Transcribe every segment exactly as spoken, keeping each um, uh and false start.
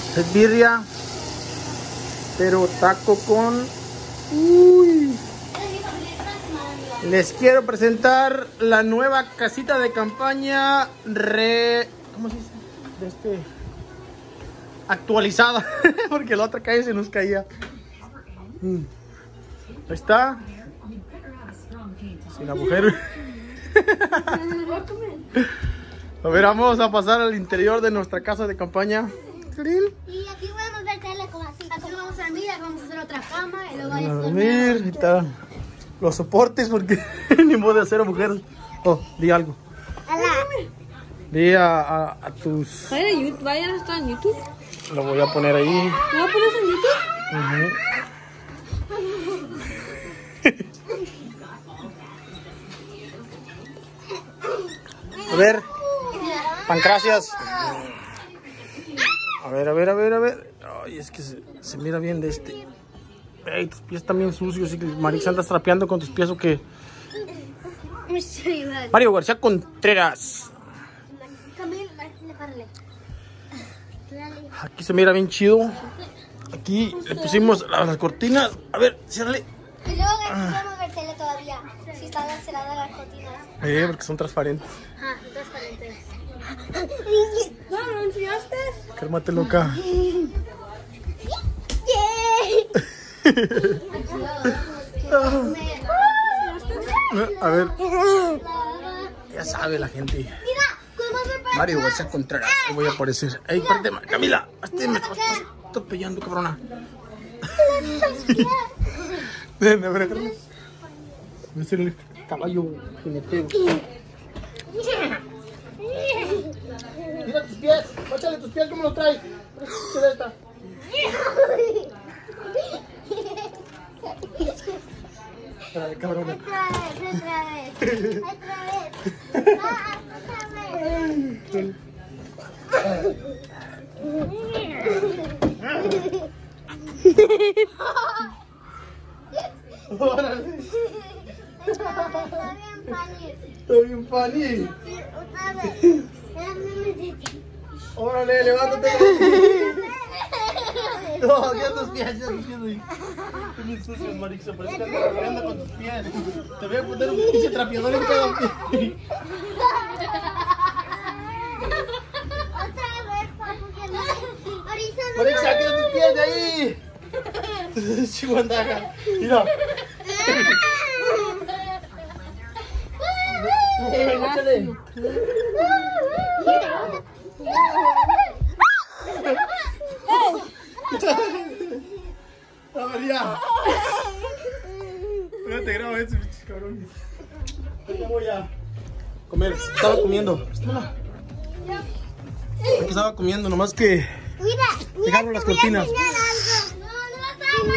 Es birria, pero taco con... Uy. Les quiero presentar la nueva casita de campaña re... ¿Cómo se dice? De este... actualizada. Porque la otra calle se nos caía. Mm. Ahí está. Sin agujero. A ver, vamos a pasar al interior de nuestra casa de campaña. Y aquí podemos ver tele como así. Aquí vamos a dormir, vamos a hacer otra cama y luego Vamos a dormir. Ahí está. Los soportes porque ni modo de hacer mujer. Oh, di algo. Di a, a, a tus... Vayan a estar en YouTube. Lo voy a poner ahí. ¿Lo pones en YouTube? Uh-huh. A ver, Pancracias. A ver, a ver, a ver, a ver. Ay, es que se, se mira bien de este. Ey, tus pies están bien sucios. Marix, andas trapeando con tus pies o qué. Mario García Contreras. Aquí se mira bien chido. Aquí le pusimos las cortinas. A ver, ciérrale. Y luego aquí podemos ver tele todavía. Si están cerradas las cortinas. Eh, porque son transparentes. Ajá, son transparentes. No, ¿lo enseñaste? Cálmate, loca. A ver. Ya sabe la gente. Mario García Contreras. Te voy a aparecer. Ey, espérate, Camila. Hazte, me estás atropellando, cabrona. Ven, a ver, acá. Voy a hacer el caballo jineteo. Mira tus pies. Báchale tus pies, ¿cómo los traes? ¿Qué de esta? Ay, cabrona. Otra vez, otra vez. Otra vez. Ah, otra vez. Órale. Está bien, Pani. Está bien, Pani. Sí, otra vez. Órale, levántate. No, ya tus pies, ya tus pies. Están bien sucios, Marixa. Parece que andas corriendo con tus pies. Te voy a poner un pinche trapeador en cada pie. Otra vez, porque no. Marixa, saca tus pies de ahí. Chihuandaga. Mira. Échale. A ver, ya. No te grabo eso, cabrón. Ya voy a comer. Estaba comiendo. Aquí estaba comiendo, nomás que Mira, dejaron las cortinas. No, no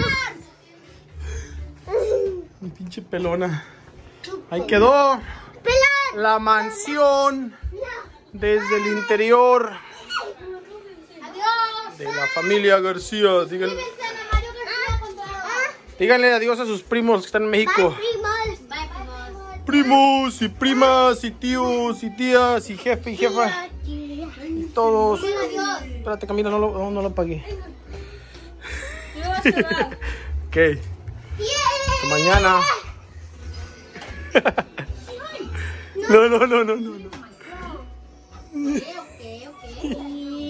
lo Mi pinche pelona. Ahí quedó la mansión desde el interior de la familia García. Díganle, díganle adiós a sus primos que están en México. Primos y primas y tíos y tías y jefe y jefa y todos. Espérate, Camila, no lo, no, no lo apagué. Ok. Hasta mañana. No, no, no, no, no. Ok, ok, ok.